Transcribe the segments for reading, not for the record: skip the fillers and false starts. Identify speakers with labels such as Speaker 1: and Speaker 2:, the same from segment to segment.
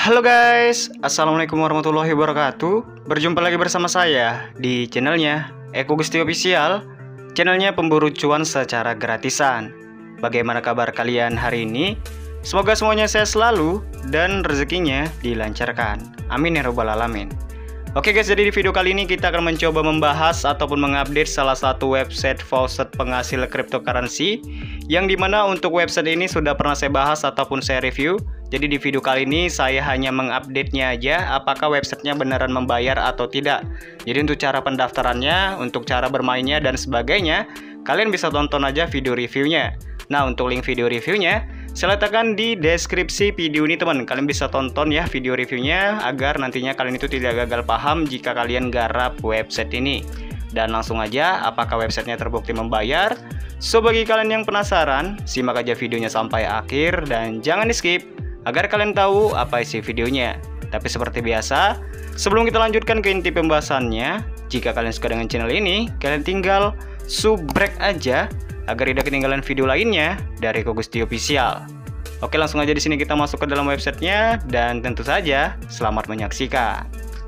Speaker 1: Halo guys, Assalamualaikum warahmatullahi wabarakatuh. Berjumpa lagi bersama saya di channelnya Eko Gusti Official, channelnya pemburu cuan secara gratisan. Bagaimana kabar kalian hari ini? Semoga semuanya sehat selalu dan rezekinya dilancarkan. Amin ya robbal alamin. Oke guys, jadi di video kali ini kita akan mencoba membahas ataupun mengupdate salah satu website faucet penghasil cryptocurrency, yang dimana untuk website ini sudah pernah saya bahas ataupun saya review. Jadi di video kali ini saya hanya mengupdate-nya aja, apakah websitenya beneran membayar atau tidak. Jadi untuk cara pendaftarannya, untuk cara bermainnya dan sebagainya, kalian bisa tonton aja video reviewnya. Nah, untuk link video reviewnya saya letakkan di deskripsi video ini teman. Kalian bisa tonton ya video reviewnya agar nantinya kalian itu tidak gagal paham jika kalian garap website ini. Dan langsung aja, apakah websitenya terbukti membayar? So bagi kalian yang penasaran, simak aja videonya sampai akhir dan jangan di skip agar kalian tahu apa isi videonya. Tapi seperti biasa, sebelum kita lanjutkan ke inti pembahasannya, jika kalian suka dengan channel ini, kalian tinggal subrek aja agar tidak ketinggalan video lainnya dari Eko Gusti Official. Oke, langsung aja di sini kita masuk ke dalam websitenya dan tentu saja selamat menyaksikan.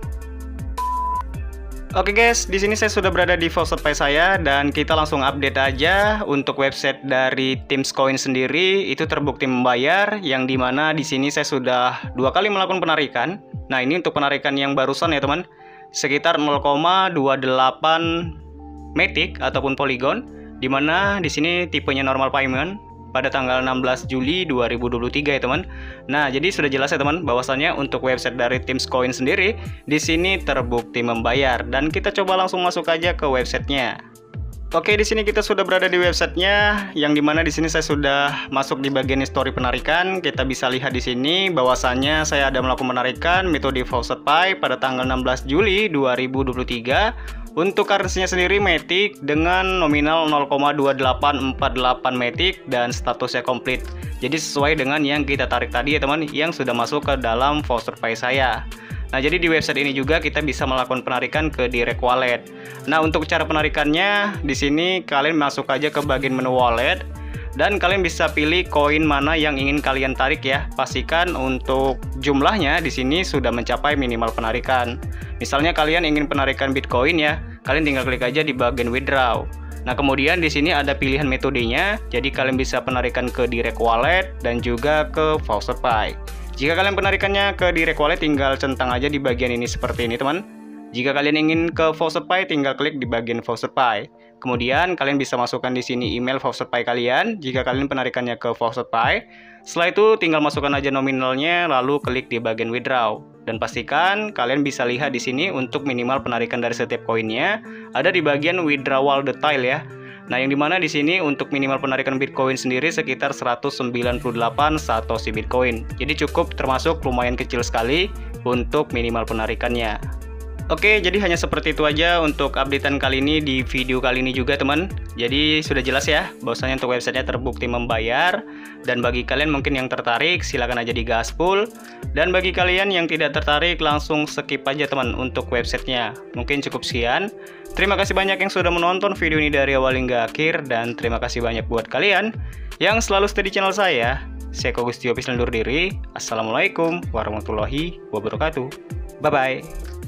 Speaker 1: Oke guys, di sini saya sudah berada di FaucetPay saya dan kita langsung update aja untuk website dari Teamscoin sendiri itu terbukti membayar, yang dimana di sini saya sudah 2 kali melakukan penarikan. Nah, ini untuk penarikan yang barusan ya teman, sekitar 0,28 Matic ataupun Polygon, dimana di sini tipenya normal payment pada tanggal 16 Juli 2023 ya teman. Nah, jadi sudah jelas ya teman bahwasannya untuk website dari Teamscoin sendiri di sini terbukti membayar, dan kita coba langsung masuk aja ke websitenya. Oke, di sini kita sudah berada di websitenya, yang dimana di sini saya sudah masuk di bagian history penarikan. Kita bisa lihat di sini bahwasannya saya ada melakukan penarikan metode FaucetPay pada tanggal 16 Juli 2023. Untuk currency-nya sendiri Matic dengan nominal 0,2848 Matic dan statusnya komplit. Jadi sesuai dengan yang kita tarik tadi ya teman, yang sudah masuk ke dalam FaucetPay saya. Nah, jadi di website ini juga kita bisa melakukan penarikan ke direct wallet. Nah, untuk cara penarikannya di sini kalian masuk aja ke bagian menu wallet dan kalian bisa pilih koin mana yang ingin kalian tarik ya. Pastikan untuk jumlahnya di sini sudah mencapai minimal penarikan. Misalnya kalian ingin penarikan Bitcoin ya, kalian tinggal klik aja di bagian withdraw. Nah, kemudian di sini ada pilihan metodenya. Jadi kalian bisa penarikan ke direct wallet dan juga ke FaucetPay. Jika kalian penarikannya ke direct wallet, tinggal centang aja di bagian ini seperti ini teman. Jika kalian ingin ke FaucetPay, tinggal klik di bagian FaucetPay. Kemudian kalian bisa masukkan di sini email FaucetPay kalian jika kalian penarikannya ke FaucetPay. Setelah itu tinggal masukkan aja nominalnya, lalu klik di bagian withdraw. Dan pastikan kalian bisa lihat di sini untuk minimal penarikan dari setiap koinnya ada di bagian withdrawal detail ya. Nah, yang dimana di sini untuk minimal penarikan Bitcoin sendiri sekitar 198 Satoshi Bitcoin. Jadi cukup termasuk lumayan kecil sekali untuk minimal penarikannya. Oke, jadi hanya seperti itu aja untuk updatean kali ini di video kali ini juga teman. Jadi sudah jelas ya bahwasanya untuk websitenya terbukti membayar, dan bagi kalian mungkin yang tertarik silahkan aja digaspol, dan bagi kalian yang tidak tertarik langsung skip aja teman untuk websitenya. Mungkin cukup sekian. Terima kasih banyak yang sudah menonton video ini dari awal hingga akhir, dan terima kasih banyak buat kalian yang selalu stay di channel saya. Saya Eko Gusti Official undur diri. Assalamualaikum warahmatullahi wabarakatuh. Bye bye.